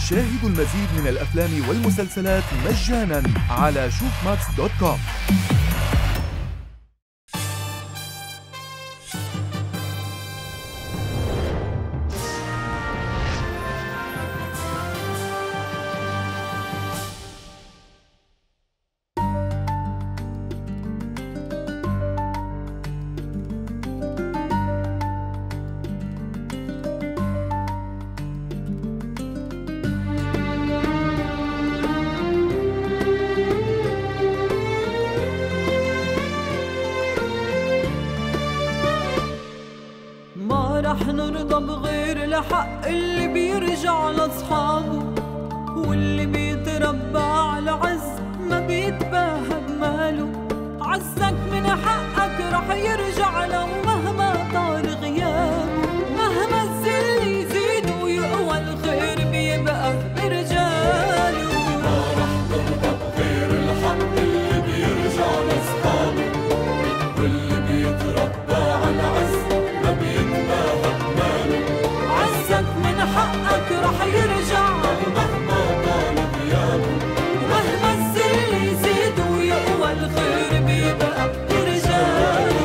شاهدوا المزيد من الأفلام والمسلسلات مجاناً على شوفماكس.com. رح نرضى بغير الحق اللي بيرجع لأصحابه، واللي بيتربى على عز ما بيتباهى بماله. عزك من حقك رح يرجع لو مهما طال غيابه، مهما الذل يزيد ويقوى الخير بيبقى برجاله. ما رح نرضى بغير الحق اللي بيرجع لأصحابه، واللي بيتربى على عز ما بيتباهى بماله. عزك من حقك رح يرجع مهما طال غيابه، ومهما الذل يزيد ويقوى الخير بيبقى برجاله.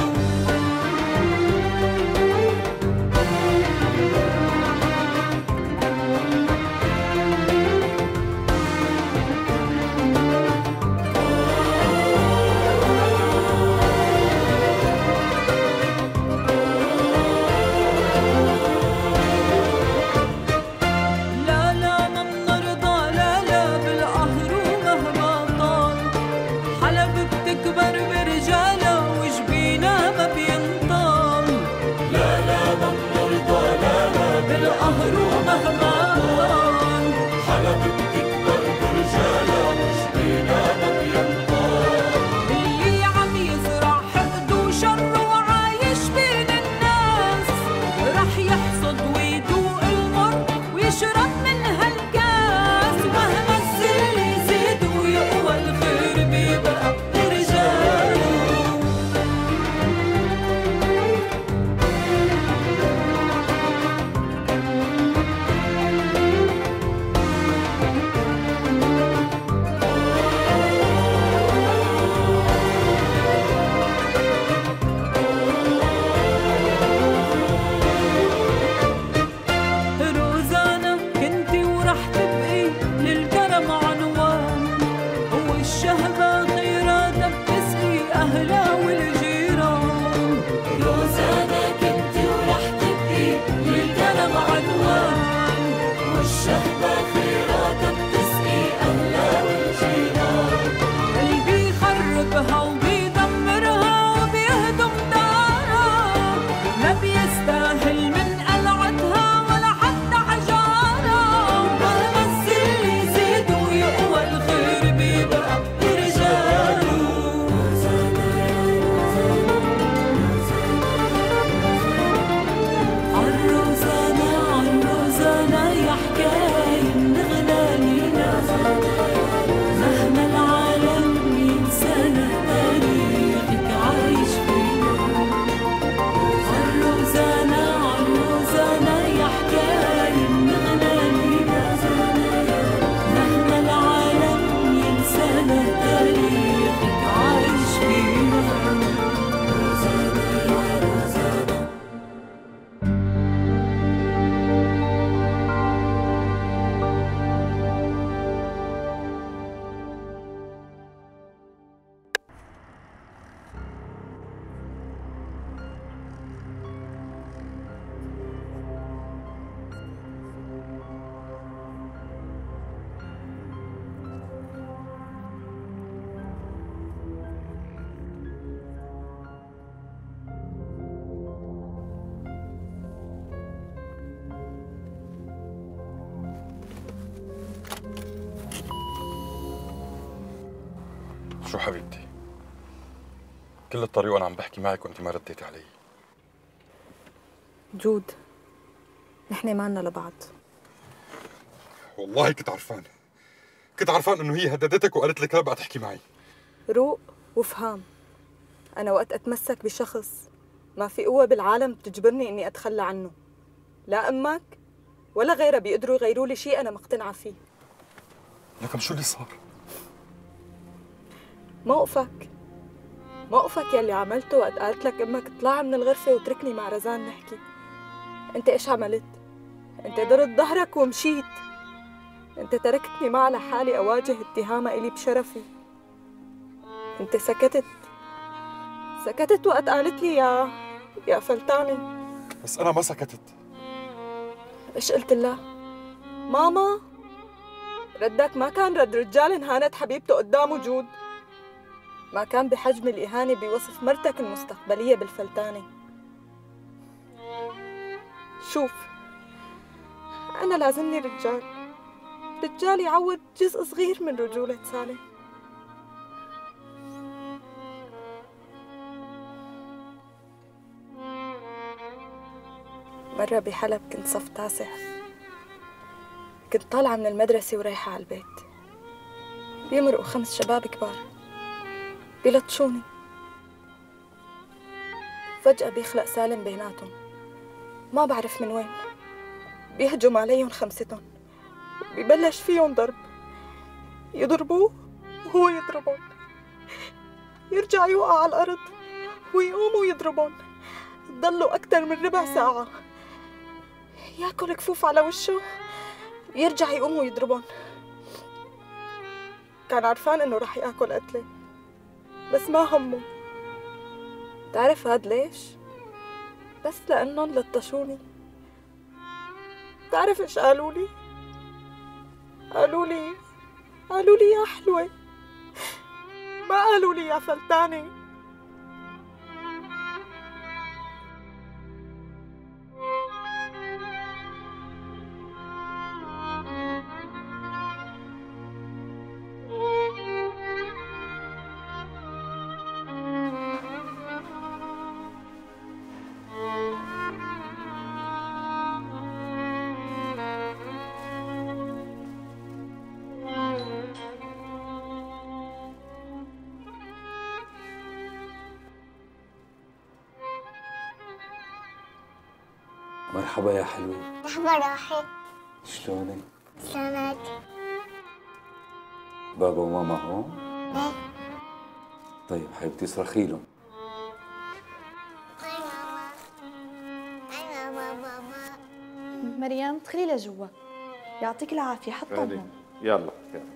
شو حبيبتي؟ كل الطريق وانا عم بحكي معك وانت ما رديتي علي. جود، نحن مالنا لبعض. والله كنت عرفان انه هي هددتك وقالت لك لا بقى تحكي معي. روق وافهام، انا وقت اتمسك بشخص ما في قوة بالعالم تجبرني اني اتخلى عنه، لا امك ولا غيرها بيقدروا يغيروا لي شيء أنا مقتنعة فيه. لكن شو اللي صار؟ موقفك يلي عملته وقت قالت لك أمك اطلع من الغرفة وتركني مع رزان نحكي. أنت إيش عملت؟ أنت درت ظهرك ومشيت. أنت تركتني معها لحالي أواجه اتهامها إلي بشرفي. أنت سكتت وقت قالت لي يا فلتاني. بس أنا ما سكتت. إيش قلت لها؟ ماما؟ ردك ما كان رد رجال انهانت حبيبته قدام وجود. ما كان بحجم الإهانة بوصف مرتك المستقبلية بالفلتانة. شوف، أنا لازمني رجال يعوض جزء صغير من رجولة سالم. مرة بحلب كنت صف تاسع، كنت طالعة من المدرسة ورايحة على البيت. بيمرقوا 5 شباب كبار بيلطشوني. فجأة بيخلق سالم بيناتهم، ما بعرف من وين. بيهجم عليهم 5 وبيبلش فيهم ضرب. يضربوه وهو يضربون، يرجع يوقع على الأرض ويقوم ويضربون. ضلوا أكثر من ربع ساعة. ياكل كفوف على وشه يرجع يقوم ويضربون. كان عرفان إنه رح ياكل قتلة بس ما همه. تعرف هاد ليش؟ بس لأنهم لطشوني. تعرف إيش قالوا لي؟ قالوا لي يا حلوة، ما قالوا لي يا فلتانة. مرحبا يا حلوة. مرحبا روحي. شلونك؟ سلامات. بابا وماما هون؟ ايه. طيب حبيبتي اصرخي لهم. هاي ماما. هاي ماما. مريم ادخلي لجوا. يعطيك العافية. حطهم هون. يلا.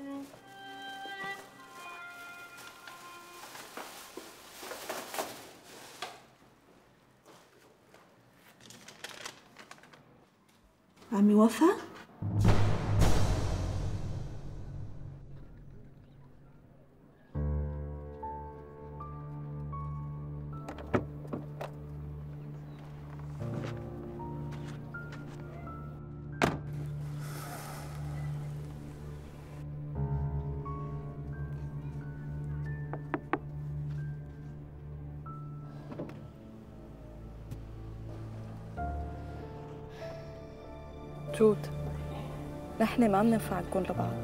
عمي وفا؟ جود، نحن ما بننفع نكون لبعض.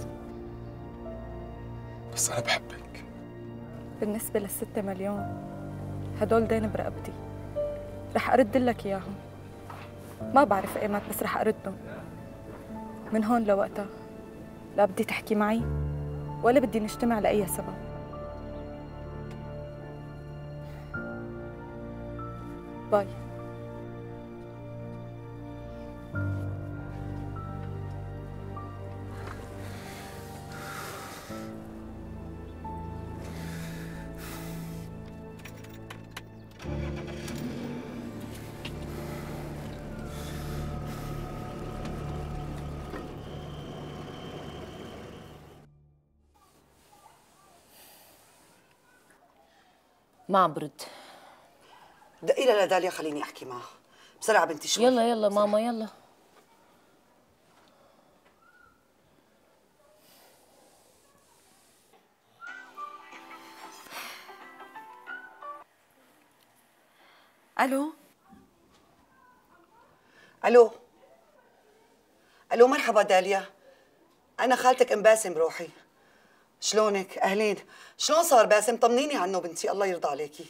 بس أنا بحبك. بالنسبة لل6 مليون هدول دين برقبتي، رح أرد لك إياهم. ما بعرف إيمت بس رح أردهم. من هون لوقتها لا بدي تحكي معي ولا بدي نجتمع لأي سبب. باي. ما عم برد. دقي لها لداليا خليني احكي معها بسرعه بنتي. شوي يلا ماما يلا. الو مرحبا داليا، انا خالتك ام باسم روحي. شلونك؟ اهلين. شلون صار باسم؟ طمنيني عنه بنتي الله يرضى عليكي.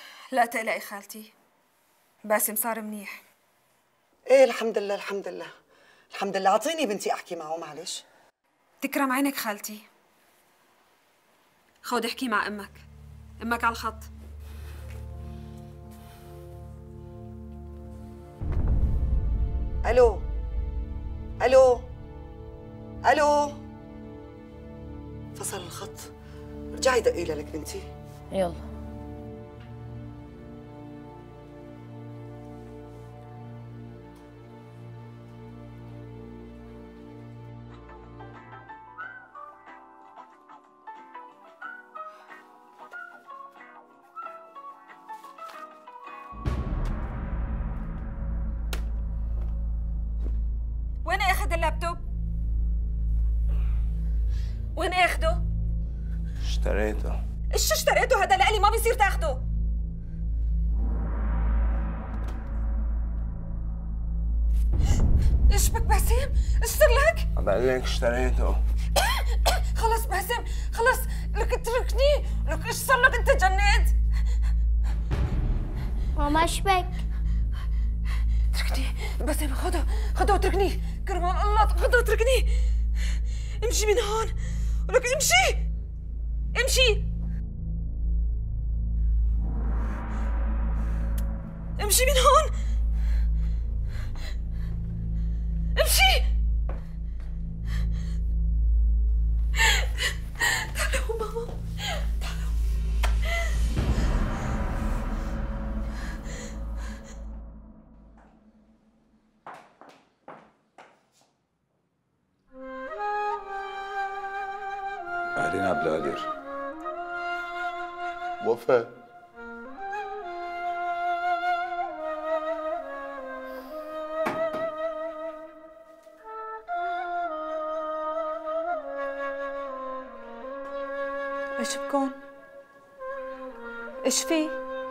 لا تقلقي خالتي، باسم صار منيح. ايه الحمد لله. الحمد لله. اعطيني بنتي احكي معه معلش. تكرم عينك خالتي. خود احكي مع امك. امك على الخط. الو الو الو. فصل الخط. رجعي دقي لك بنتي. يلا. وين اخذ اللابتوب؟ وين اخده؟ اشتريته. ايش اشتريته؟ هذا لإلي ما بيصير تاخده. ايش بك باسم؟ ايش صار لك؟ عم بقول لك اشتريته. خلص باسم خلص، لك اتركني، لك ايش صار لك؟ انت جنيت؟ ماما ايش بك؟ اتركني باسم، خده واتركني، كرمان الله خده واتركني. امشي من هون، ولك امشي امشي من هون، امشي. تعالوا ماما تعالوا. أهلين عبد القادر. وفاء، ايش بكون؟ ايش في؟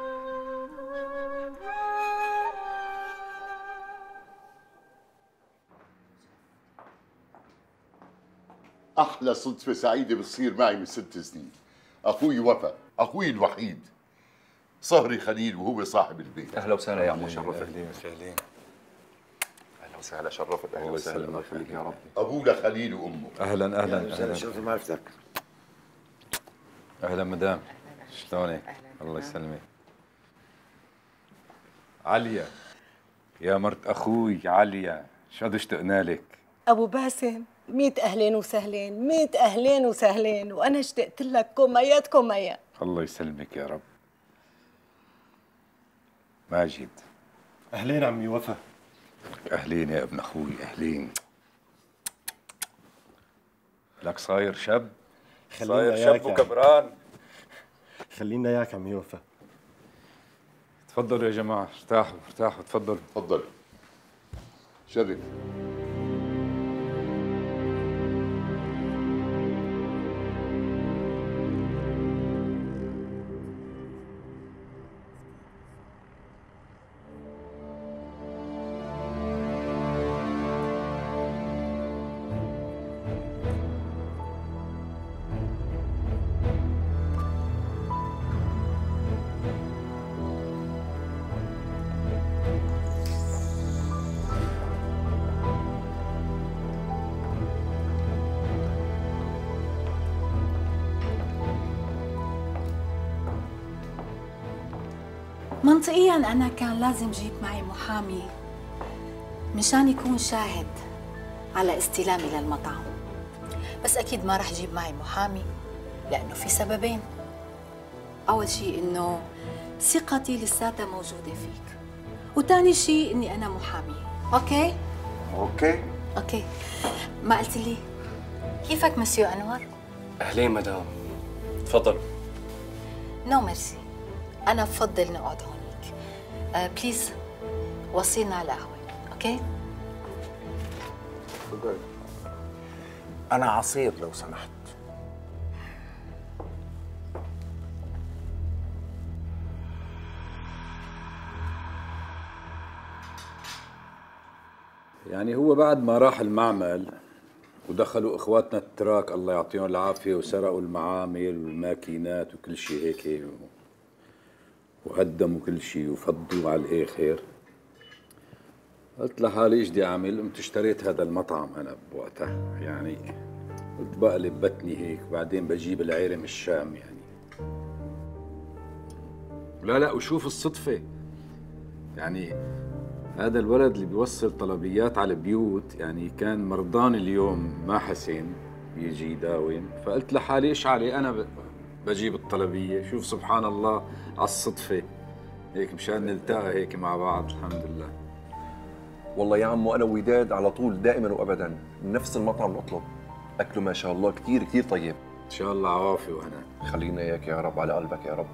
أحلى صدفة سعيدة بتصير معي من 6 سنين. أخوي وفاء، أخوي الوحيد، صهري خليل وهو صاحب البيت. أهلا وسهلا يا عمو، شرفت. اهلين وسهلين. اهلا وسهلا، شرفت. اهلا الله وسهلا. يسلمك فيك يا رب. أبونا خليل وأمه. أهلا. شرف معرفتك. أهلا مدام، شلونك؟ الله يسلمك. عليا يا مرت أخوي عليا، شو قد اشتقنا لك. أبو باسم 100 أهلين وسهلين، 100 أهلين وسهلين، وأنا اشتقت لك كوميات كوميات. الله يسلمك يا رب. ماجد. أهلين عمي وفا. أهلين يا ابن أخوي، أهلين. لك صاير شاب، صاير شاب وكبران. خلينا إياك عمي وفا. تفضلوا يا جماعة، ارتاحوا تفضلوا. تفضل. شرف. منطقياً أنا كان لازم جيب معي محامي مشان يكون شاهد على استلامي للمطعم، بس أكيد ما رح جيب معي محامي لأنه في سببين. أول شيء إنه ثقتي لساتها موجودة فيك، وتاني شيء إني أنا محامي. أوكي؟ أوكي. ما قلت لي كيفك مسيو أنور؟ أهلين مدام، تفضل. نو ميرسي، أنا بفضل نقعد هونيك. بليز وصينا على قهوة، أوكي؟ تفضل. أنا عصير لو سمحت. يعني هو بعد ما راح المعمل ودخلوا اخواتنا التراك الله يعطيهم العافيه وسرقوا المعامل والماكينات وكل شيء هيك وهدموا كل شيء وفضوا على الاخر، قلت لحالي ايش بدي اعمل؟ قمت اشتريت هذا المطعم انا بوقتها، يعني قلت بقلب بطني هيك، بعدين بجيب العيره من الشام يعني. لا وشوف الصدفه، يعني هذا الولد اللي بيوصل طلبيات على البيوت يعني كان مرضان اليوم، ما حسن يجي يداوم، فقلت لحالي ايش علي انا بجيب الطلبيه. شوف سبحان الله على الصدفه هيك، مشان نلتقى هيك مع بعض. الحمد لله. والله يا عمو انا ووداد على طول دائما وابدا نفس المطعم نطلب، اكله ما شاء الله كثير كثير طيب. ان شاء الله عوافي وهنا. خلينا اياك يا رب على قلبك يا رب.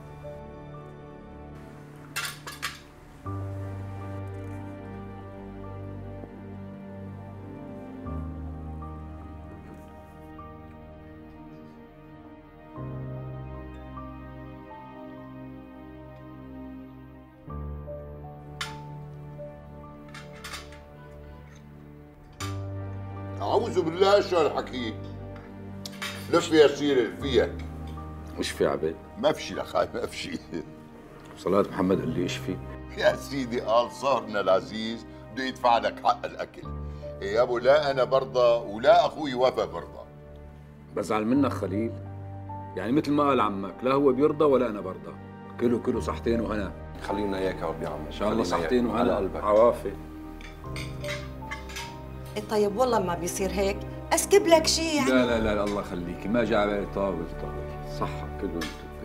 أعوذ بالله شو هالحكي؟ لف يا سيري فيك. وش في عبد؟ ما في شيء لخاي، ما في شيء. صلاة محمد قال لي ايش في؟ يا سيدي قال صهرنا العزيز بده يدفع لك حق الأكل. إيه يا أبو، لا أنا برضى ولا أخوي وفا برضى. بزعل منك خليل، يعني مثل ما قال عمك، لا هو بيرضى ولا أنا برضى. كله صحتين وهنا. خلينا إياك يا رب يا عم. إن شاء الله صحتين وهنا على قلبك. عوافي. طيب والله ما بيصير هيك، اسكب لك شيء يعني. لا الله يخليكي، ما جاء على بالي. طابل صح، كله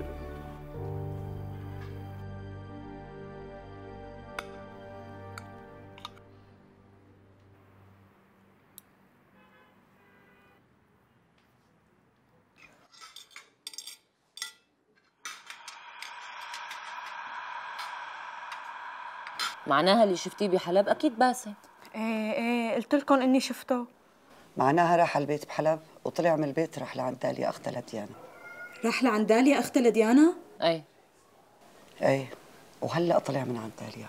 معناها اللي شفتيه بحلب اكيد باسم. ايه قلت لكم اني شفته. معناها راح على البيت بحلب وطلع من البيت راح لعند داليا اختها لديانا. راح لعند داليا اختها لديانا؟ ايه وهلا طلع من عند داليا.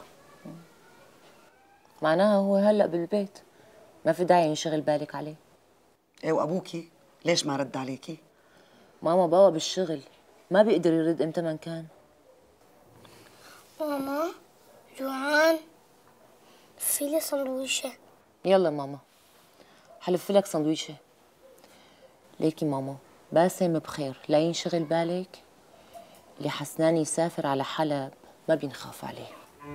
معناها هو هلا بالبيت، ما في داعي ينشغل بالك عليه. ايه وابوكي ليش ما رد عليكي؟ ماما بابا بالشغل، ما بيقدر يرد امتى ما كان. ماما جوعان، في لي سندويشة. يلا ماما حلف لك سندويشة. ليكي ماما باسم بخير، لا ينشغل بالك. اللي حسنان يسافر على حلب ما بينخاف عليه.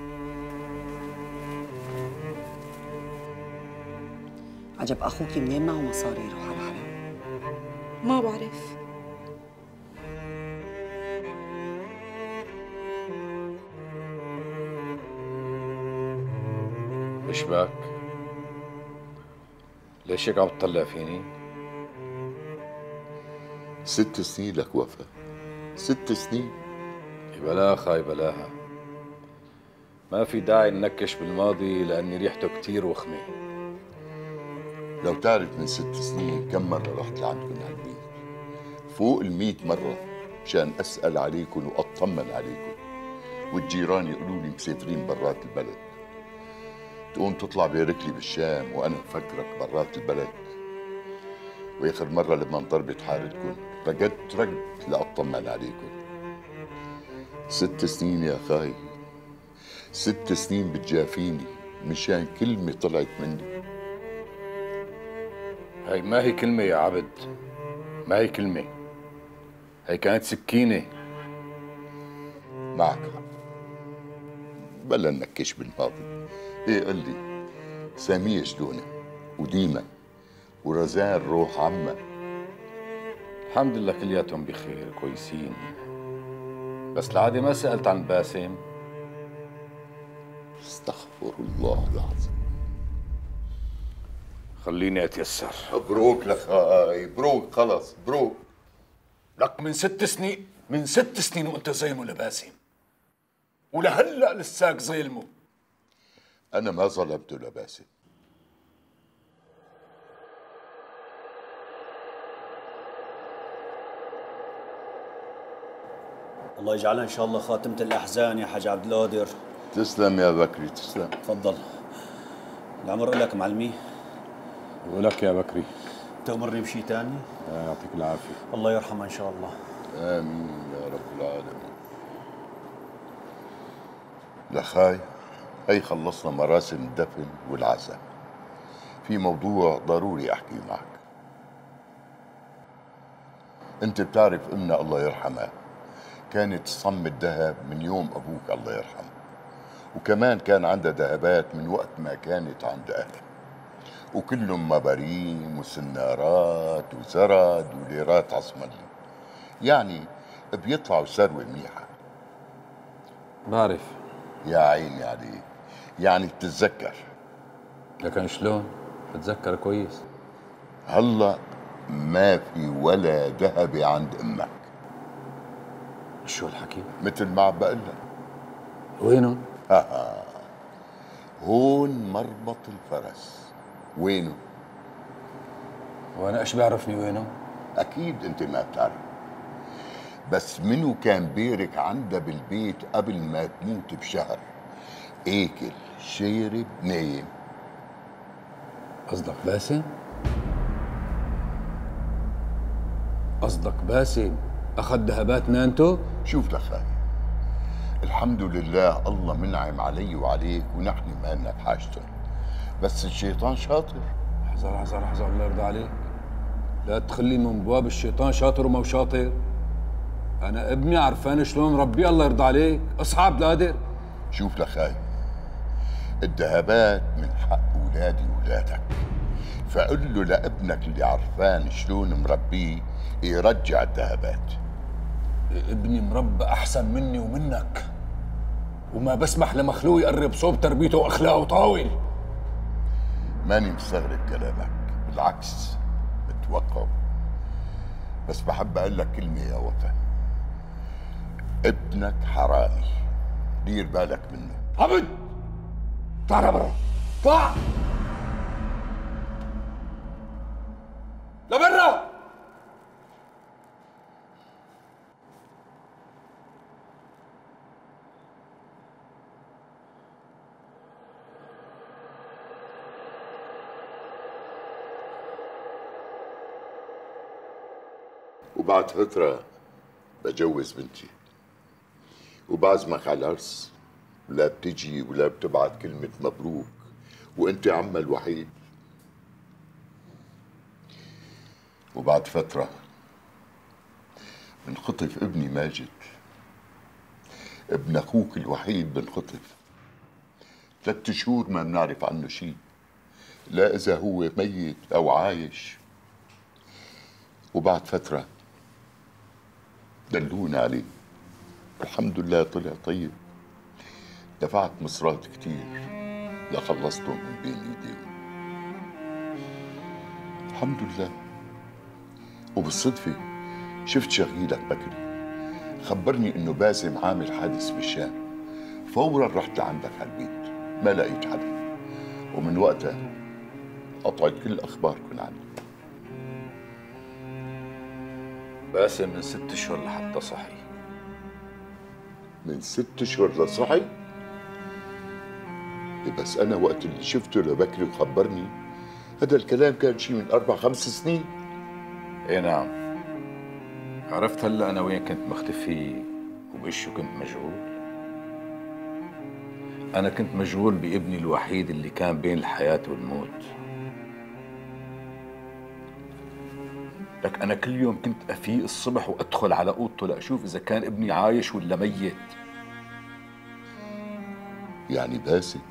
عجب اخوكي منين معه مصاري يروح على حلب؟ ما بعرف. ايش باك؟ ليش هيك عم تطلع فيني؟ 6 سنين لك وفا، 6 سنين. بلاها خاي بلاها، ما في داعي ننكش بالماضي لأني ريحته كتير وخمة. لو تعرف من 6 سنين كم مرة رحت لعندكم على البيت، فوق 100 مرة مشان أسأل عليكم وأطمن عليكم، والجيران يقولوا لي مسافرين برات البلد. تقوم تطلع بارك لي بالشام وأنا مفكرك برات البلد. وآخر مرة لما انضربت حارتكم رقدت لأطمن عليكم. 6 سنين يا خاي، 6 سنين بتجافيني مشان كلمة طلعت مني. هي ما هي كلمة يا عبد، ما هي كلمة، هي كانت سكينة. معك حق، بلا ننكش بالماضي. ايه قل لي، سامية شلونها؟ وديما ورزان روح عمها؟ الحمد لله كلياتهم بخير كويسين، بس العادة ما سألت عن باسم. استغفر الله العظيم. خليني اتيسر. مبروك لخاي، مبروك، خلص مبروك. لك من 6 سنين، من 6 سنين وانت زيمه لباسم، ولهلا لساك ظلمه. انا ما ظلمته لباسم. الله يجعلها ان شاء الله خاتمة الاحزان يا حاج عبد القادر. تسلم يا بكري تسلم. تفضل. العمر لك معلمي. ولك يا بكري. تأمرني بشيء ثاني؟ يعطيك العافية. الله يرحمها ان شاء الله. امين يا رب العالمين. لخاي هي خلصنا مراسم الدفن والعزاء، في موضوع ضروري احكي معك. انت بتعرف امنا الله يرحمها كانت تصم الذهب من يوم ابوك الله يرحمه، وكمان كان عندها ذهبات من وقت ما كانت عند اهلها، وكلهم مباريم وسنارات وزرد وليرات عصملي، يعني بيطلعوا ثروه منيحه. بعرف. يا عيني عليك، يعني بتتذكر. لكن شلون؟ بتذكر كويس. هلا ما في ولا ذهبة عند امك. شو الحكي؟ مثل ما عم بقول لك. وينهم؟ هون مربط الفرس. وينه؟ وانا ايش بعرفني وينه؟ اكيد انت ما بتعرف، بس منو كان بيرك عندها بالبيت قبل ما تموت بشهر؟ اكل شارب نايم. قصدك باسم؟ قصدك باسم اخذ ذهبات نانتو؟ شوف لخاي، الحمد لله الله منعم علي وعليك ونحن ما لنا بحاجتهم، بس الشيطان شاطر. احذر احذر احذر الله يرضى عليك، لا تخلي من بواب الشيطان شاطر وما شاطر. انا ابني عرفان شلون ربي الله يرضى عليك، اصحاب قادر. شوف لخاي، الذهبات من حق اولادي واولادك، فقل له لابنك اللي عرفان شلون مربيه يرجع الذهبات. ابني مربى احسن مني ومنك، وما بسمح لمخلوق يقرب صوب تربيته واخلاقه طاول. ماني مستغرب كلامك، بالعكس بتوقف، بس بحب اقول لك كلمه يا وفا، ابنك حرامي، دير بالك منه. عبد طلع برا، طلع لبرا. وبعد فترة بجوز بنتي وبعزمك على العرس، ولا بتجي ولا بتبعت كلمة مبروك وانت عمها الوحيد. وبعد فترة بنخطف ابني ماجد، ابن اخوك الوحيد بنخطف. 3 شهور ما بنعرف عنه شيء، لا اذا هو ميت او عايش. وبعد فترة دلونا عليه، الحمد لله طلع طيب. دفعت مصرات كتير لخلصتهم من بين ايديهم، الحمد لله. وبالصدفة شفت شغيلك بكري خبرني انه باسم عامل حادث بالشام، فورا رحت لعندك على البيت، ما لقيت حدا، ومن وقتها قطعت كل اخباركم عني. باسم من 6 اشهر لحتى صحي. من 6 اشهر لصحي؟ بس انا وقت اللي شفته لبكري وخبرني هذا الكلام كان شي من 4-5 سنين. اي نعم. عرفت هلا انا وين كنت مختفي وبايش كنت مشغول؟ انا كنت مشغول بابني الوحيد اللي كان بين الحياة والموت. لك انا كل يوم كنت افيق الصبح وادخل على اوضته لاشوف اذا كان ابني عايش ولا ميت. يعني باسم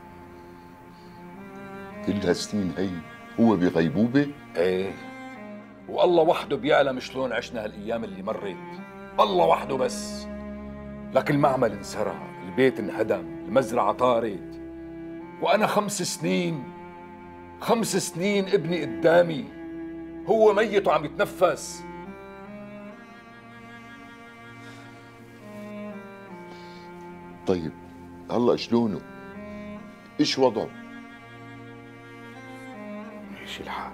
كل هالسنين هي هو بغيبوبة؟ ايه، والله وحده بيعلم شلون عشنا هالايام اللي مرت، الله وحده بس. لك المعمل انسرق، البيت انهدم، المزرعة طارت، وانا 5 سنين 5 سنين ابني قدامي هو ميت وعم يتنفس. طيب هلا شلونه؟ ايش وضعه؟ ماشي الحال.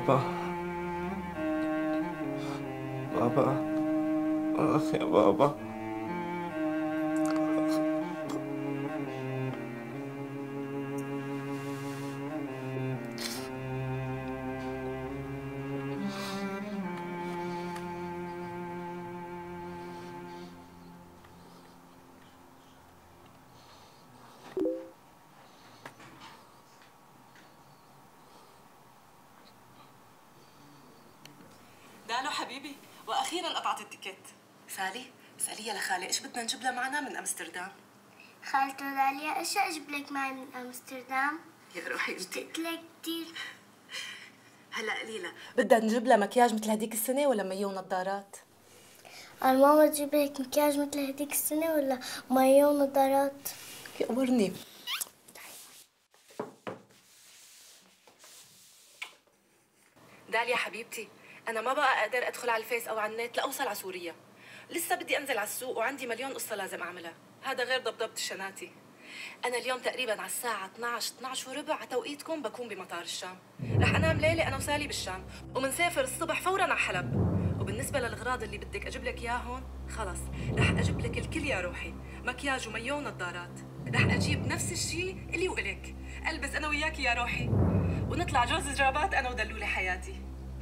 بابا بابا آخ يا بابا. دالو حبيبي، واخيرا قطعت التيكت. سالي اساليها لخالي ايش بدنا نجيب لها معنا من امستردام. خالته داليا ايش اجيب لك معي من امستردام؟ يا روحي اشتقت لك كثير. هلا قليله، بدها نجيب لها مكياج مثل هديك السنه ولا مايو ونظارات؟ ماما تجيب لك مكياج مثل هديك السنه ولا مايو ونظارات؟ امرني. داليا حبيبتي، أنا ما بقى أقدر أدخل على الفيس أو على النت لأوصل على سوريا. لسه بدي أنزل على السوق وعندي مليون قصة لازم أعملها، هذا غير ضبضبة الشناتي. أنا اليوم تقريباً على الساعة 12 وربع على توقيتكم بكون بمطار الشام. رح أنام ليلة أنا وسالي بالشام، ومنسافر الصبح فوراً على حلب. وبالنسبة للأغراض اللي بدك أجيب لك إياهم، خلص رح أجيب لك الكل يا روحي، مكياج ومايو ونظارات. رح أجيب نفس الشيء اللي وإلك، ألبس أنا وياكي يا روحي، ونطلع جوز جرابات أنا ودلولة حياتي.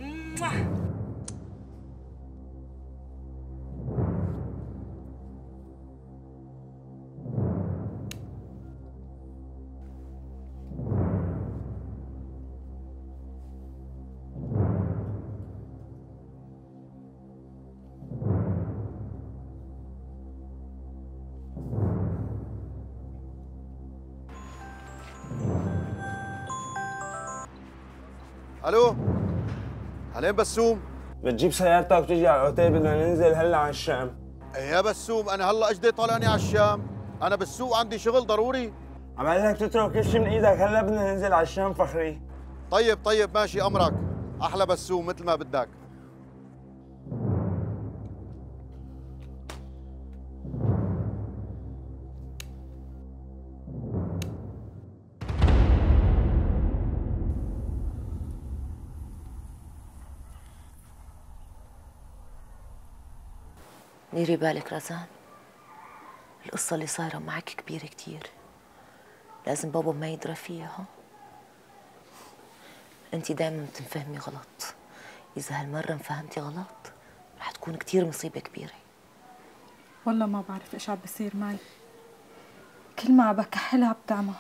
الو، هلين بسوم؟ بتجيب سيارتك وتجي على الاوتيل، بدنا ننزل هلا على الشام. يا بسوم انا هلا اجدي طالعني على الشام، انا بالسوق عندي شغل ضروري. عم قال لك تترك كل شيء من ايدك، هلا بدنا ننزل على الشام فخري. طيب ماشي امرك، احلى بسوم مثل ما بدك. ديري بالك رزان، القصة اللي صايرة معك كبيرة كتير، لازم بابا ما يدرى فيها. انتي دايما بتنفهمي غلط، إذا هالمرة انفهمتي غلط رح تكون كتير مصيبة كبيرة. والله ما بعرف ايش عم بيصير معي، كل ما عم بكحلها بتعمى.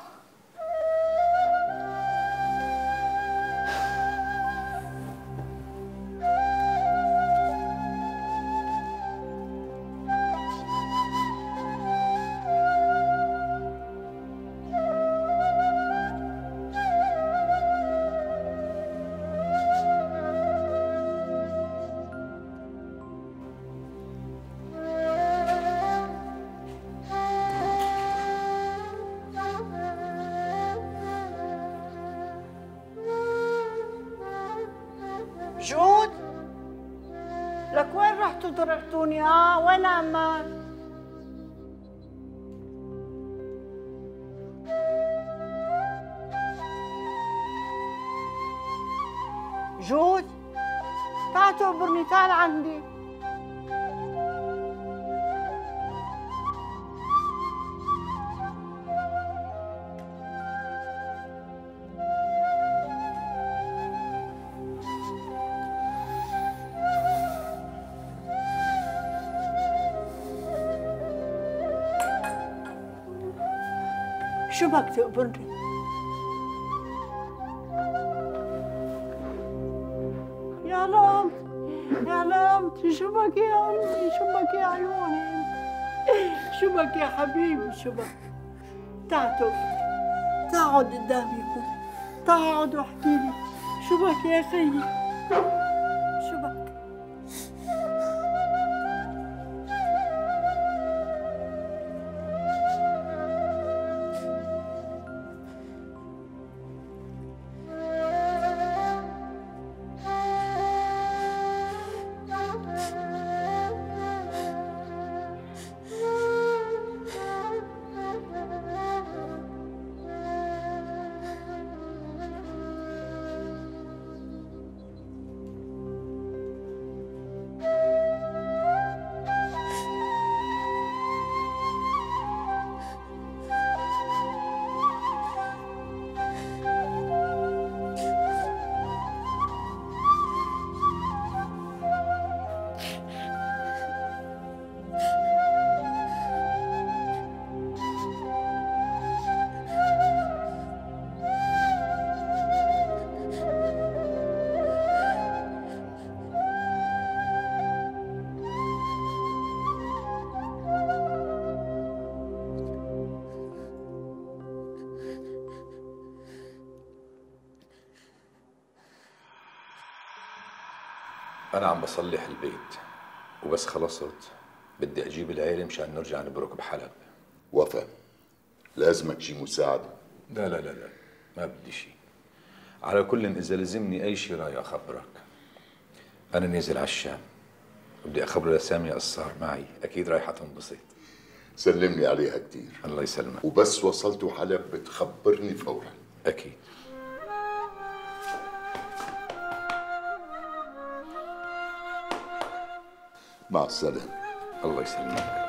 جود، لك وين رحتوا تركتوني؟ وين عمان؟ جود، تعال تقبرني، تعال عندي. شو بك تقبرني؟ يا لمت يا لمت، شو بك يا أمي؟ شو بك يا عيوني؟ شو بك يا حبيبي؟ شو بك؟ تعال تقعد قدامي، تقعد واحكي لي شو بك يا خيي؟ شو بك؟ أنا عم بصلح البيت وبس خلصت بدي أجيب العيلة مشان نرجع نبرك بحلب. وفا، لازمك شي مساعدة؟ لا لا لا لا، ما بدي شيء. على كل إذا لزمني أي شيء راي أخبرك. أنا نازل على الشام بدي أخبر لسامية صار معي، أكيد رايحة تنبسط. سلمني عليها كتير. الله يسلمك. وبس وصلتوا حلب بتخبرني فورا. أكيد. مع السلامة. الله يسلمك.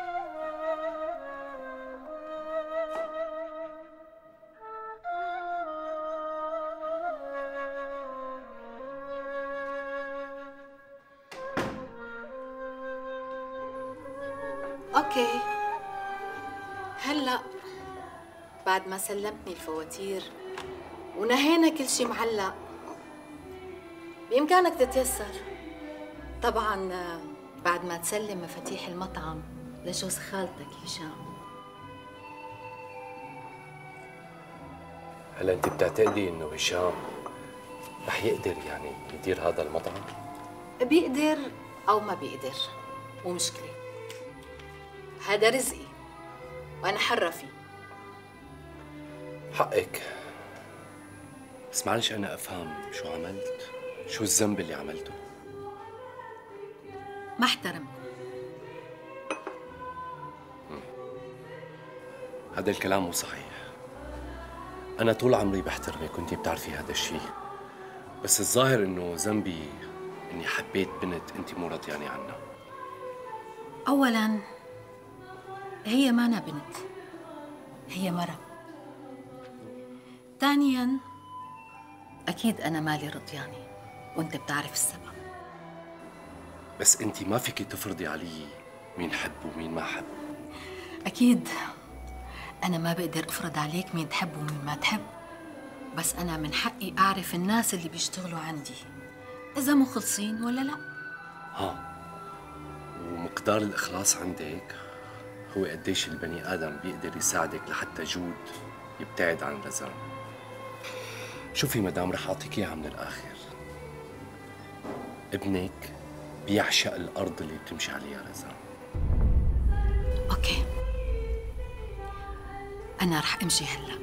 اوكي، هلا بعد ما سلمتني الفواتير ونهينا كل شيء معلق بإمكانك تتيسر. طبعا بعد ما تسلم مفاتيح المطعم لجوز خالتك هشام. هلا انت بتعتقدي انه هشام رح يقدر يعني يدير هذا المطعم؟ بيقدر او ما بيقدر مو مشكله، هذا رزقي وانا حرة فيه. حقك، بس معلش انا افهم شو عملت، شو الذنب اللي عملته؟ ما احترم. هذا الكلام مو صحيح. أنا طول عمري بحترمك وأنتِ بتعرفي هذا الشيء، بس الظاهر إنه ذنبي إني حبيت بنت أنتِ مو راضياني عنها. أولاً هي مانا بنت، هي مرة. ثانياً أكيد أنا مالي رضياني وأنت بتعرف السبب. بس أنتِ ما فيكي تفرضي علي مين حب ومين ما حب. أكيد أنا ما بقدر أفرض عليك مين تحب ومين ما تحب، بس أنا من حقي أعرف الناس اللي بيشتغلوا عندي إذا مخلصين ولا لا. ومقدار الإخلاص عندك هو قديش البني آدم بيقدر يساعدك لحتى جود يبتعد عن رزان. شوفي مدام رح أعطيك إياها من الآخر، ابنك بيعشق الأرض اللي بتمشي عليها رزان. أوكي، أنا رح أمشي هلأ،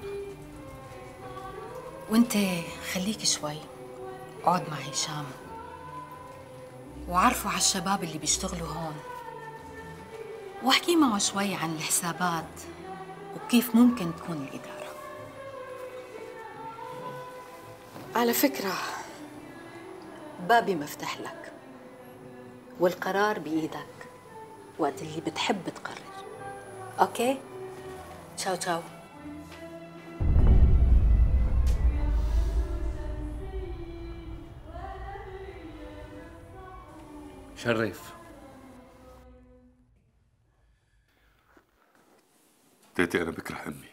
وأنت خليك شوي اقعد مع هشام وعرفوا على الشباب اللي بيشتغلوا هون، واحكي معه شوي عن الحسابات وكيف ممكن تكون الإدارة. على فكرة بابي مفتح لك والقرار بإيدك وقت اللي بتحب تقرر. أوكي؟ تشاو تشاو. شرف. تيتي أنا بكره أمي.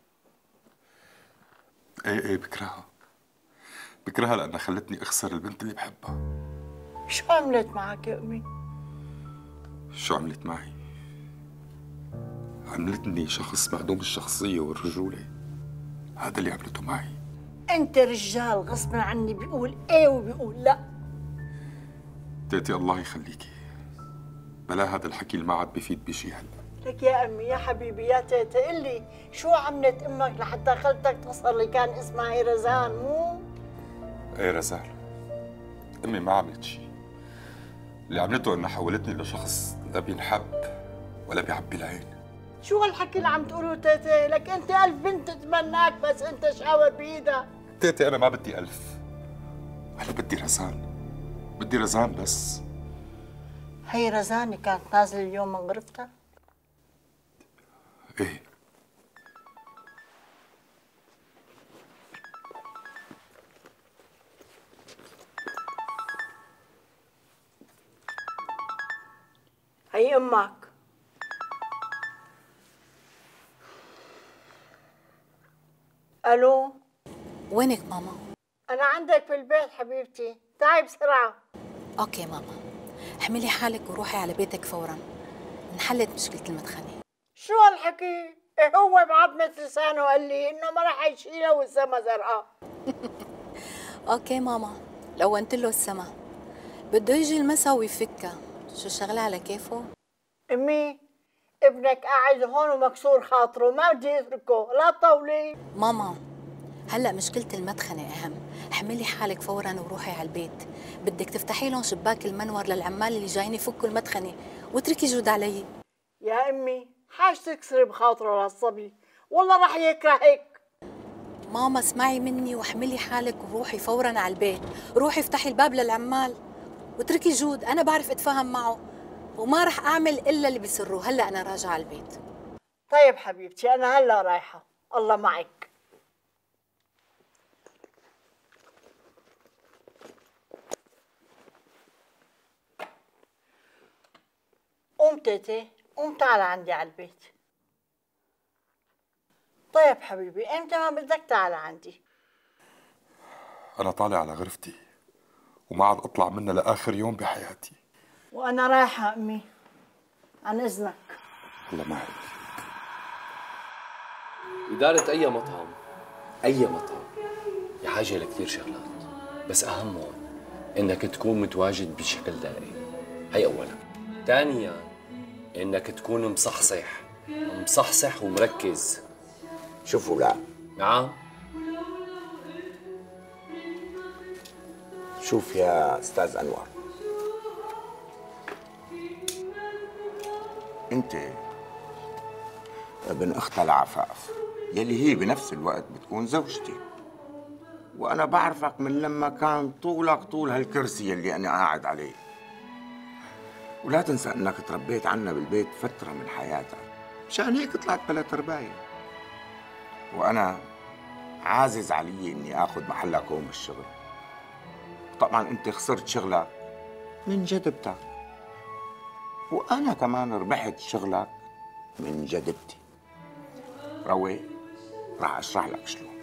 إيه بكرهها. بكرهها لأنها خلتني أخسر البنت اللي بحبها. شو عملت معك يا أمي؟ شو عملت معي؟ عملتني شخص معدوم الشخصية والرجولة. هذا اللي عملته معي. أنت رجال غصبا عني بيقول إيه وبيقول لا. تيتي الله يخليكي، بلا هذا الحكي اللي ما عاد بفيد بشي هلا. لك يا أمي يا حبيبي يا تيتا، قل لي شو عملت أمك لحتى خلتك تخسر اللي كان اسمها هي رزان مو؟ ايه رزان، امي ما عملت شيء. اللي عملته انها حولتني لشخص لا بينحب ولا بيعبي العين. شو هالحكي اللي عم تقوله تيتا؟ لك أنت 1000 بنت تتمناك بس أنت شاور بإيدك. تيتي أنا ما بدي 1000، أنا بدي رزان، بدي رزان بس. هي رزان اللي كانت نازلة اليوم من غرفتها؟ ايه. هي أمك. ألو؟ وينك ماما؟ أنا عندك في البيت حبيبتي، تعي بسرعة. أوكي ماما، احملي حالك وروحي على بيتك فوراً، انحلت مشكلة المدخنة. شو هالحكي؟ إيه هو بعضمة لسانه قال لي إنه ما رح يشيلها والسما زرقاء. أوكي ماما، لونت له السما، بده يجي المسا ويفكها. شو الشغلة على كيفه؟ امي ابنك قاعد هون ومكسور خاطره، ما بدي اتركه، لا تطولي. ماما هلا مشكلة المدخنة أهم، احملي حالك فورا وروحي على البيت، بدك تفتحي لهم شباك المنور للعمال اللي جايين يفكوا المدخنة واتركي جود علي. يا امي حاج تكسري بخاطره للصبي، والله رح يكرهك. ماما اسمعي مني واحملي حالك وروحي فورا على البيت، روحي افتحي الباب للعمال واتركي جود، أنا بعرف أتفاهم معه وما رح أعمل إلا اللي بيسروه. هلا أنا راجعة على البيت. طيب حبيبتي أنا هلا رايحة، الله معك. قوم تيتي، قوم تعال عندي على البيت. طيب حبيبي امتى ما بدك تعال عندي؟ أنا طالع على غرفتي وما عاد أطلع منها لآخر يوم بحياتي. وأنا رايحة أمي، عن إذنك. الله معك. إدارة أي مطعم بحاجة لكثير شغلات، بس أهمهم إنك تكون متواجد بشكل دائم. هي أولا. ثانيا إنك تكون مصحصح ومركز. شوفوا لا نعم. شوف يا استاذ انور، انت ابن اختها العفاف يلي هي بنفس الوقت بتكون زوجتي، وانا بعرفك من لما كان طولك طول هالكرسي يلي انا قاعد عليه. ولا تنسى انك تربيت عنا بالبيت فتره من حياتك، مشان هيك طلعت بلا تربايه. وانا عازز علي اني اخذ محلك هون بالشغل. طبعا انت خسرت شغلك من جدبتك، وانا كمان ربحت شغلك من جدبتي. روي راح اشرح لك شلون.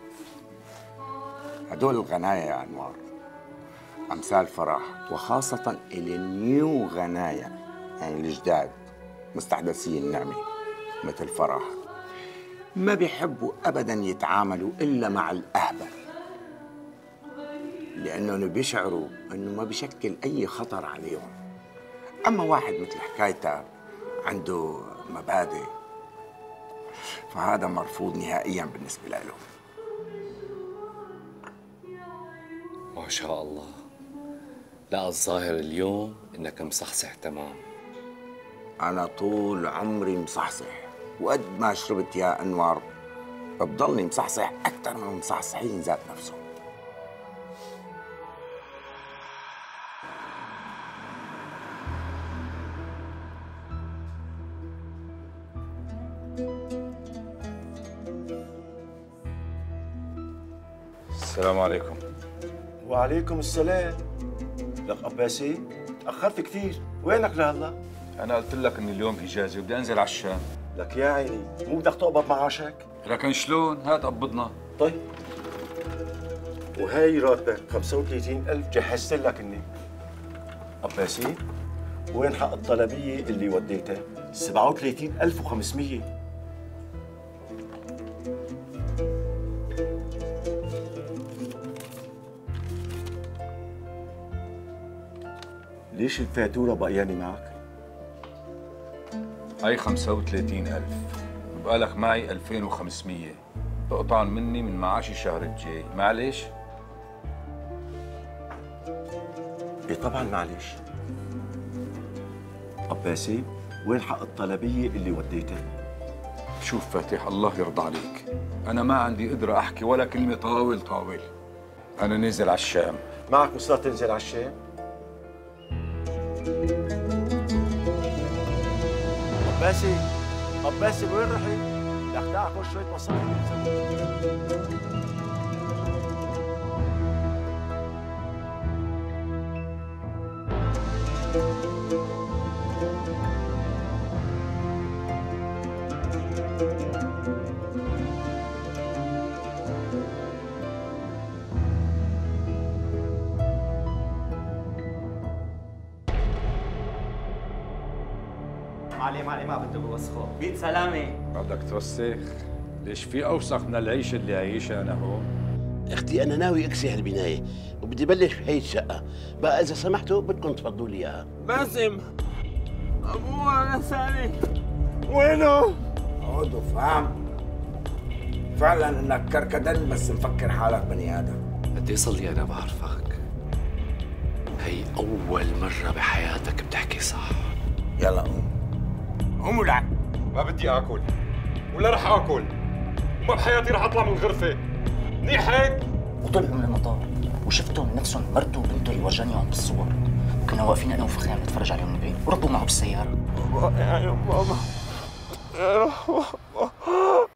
هدول الغنايا يا انوار امثال فرح، وخاصه النيو غنايا، يعني الجداد مستحدثي النعمه مثل فرح، ما بيحبوا ابدا يتعاملوا الا مع الاهبل، لانهم بيشعروا انه ما بيشكل اي خطر عليهم. اما واحد مثل حكايتك عنده مبادئ، فهذا مرفوض نهائيا بالنسبه له. ما شاء الله. لا الظاهر اليوم انك مصحصح تمام. انا طول عمري مصحصح، وقد ما شربت يا انوار بضلني مصحصح اكثر من المصحصحين ذات نفسهم. السلام عليكم. وعليكم السلام. لك عباسي تأخرت كثير، وينك لهلا؟ أنا قلت لك إني اليوم إجازة وبدي أنزل على الشام. لك يا عيني، مو بدك تقبض معاشك؟ لكن شلون؟ هات قبضنا. طيب. وهي راتبك 35,000 جهزت لك إني. عباسي وين حق الطلبية اللي وديتها؟ 37,500. ليش الفاتورة بقياني معك؟ هاي 35,000 وبقالك معي 2,500 تقطعن مني من معاشي الشهر الجاي، معلش؟ ايه طبعا معلش. عباسي وين حق الطلبية اللي وديتها؟ شوف فاتح الله يرضى عليك، أنا ما عندي قدرة أحكي ولا كلمة طاول. أنا نازل على الشام. معك مصاري تنزل على الشام؟ عباسي وين رحت؟ بدك تاخذ شوية مصاري. معلم ما بده بوسخه 100 سلامة. بدك توسخ؟ ليش في أوسخ من العيشة اللي عايشها أنا هون؟ اختي انا ناوي اكسي هالبنايه وبدي بلش بهي الشقه، بقى اذا سمحتوا بدكم تفضوا لي اياها. باسم ابوه انا سالي وينه؟ عودوا فهم فعلا انك كركدن بس مفكر حالك بني ادم. قد ايه صار لي انا بعرفك؟ هي اول مره بحياتك بتحكي صح. يلا قوم قوم ولعب. ما بدي اكل ولا رح اكل وما بحياتي رح اطلع من الغرفه. منيح هيك؟ وطلعوا من المطار وشفتهم نفسهم مرته وبنته اللي ورجانيهم بالصور، وكنا واقفين انا وفخام نتفرج عليهم من بعيد وركبوا معه بالسياره. يا بابا يا بابا